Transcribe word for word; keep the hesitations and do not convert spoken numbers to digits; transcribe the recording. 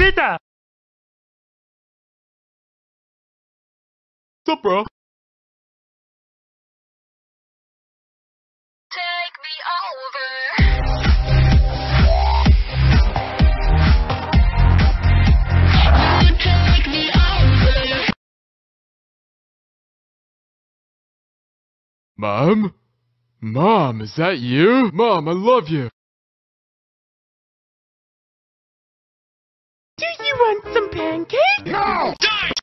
갑니다. What's up, bro? Take me over. You take me over. Mom? Mom, is that you? Mom, I love you. Do you want some pancakes? No! Die!